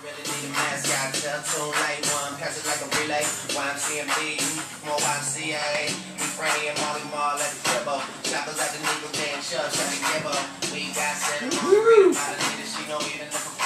really need a mascot. Tell tune like one, pass it like a relay. YMCMD, more YMCA. We Franny and Molly Mall at the cribbo. Choppers at the Negro Dan Chubb, shut the gibbo. We got set up on the read about it. She know even if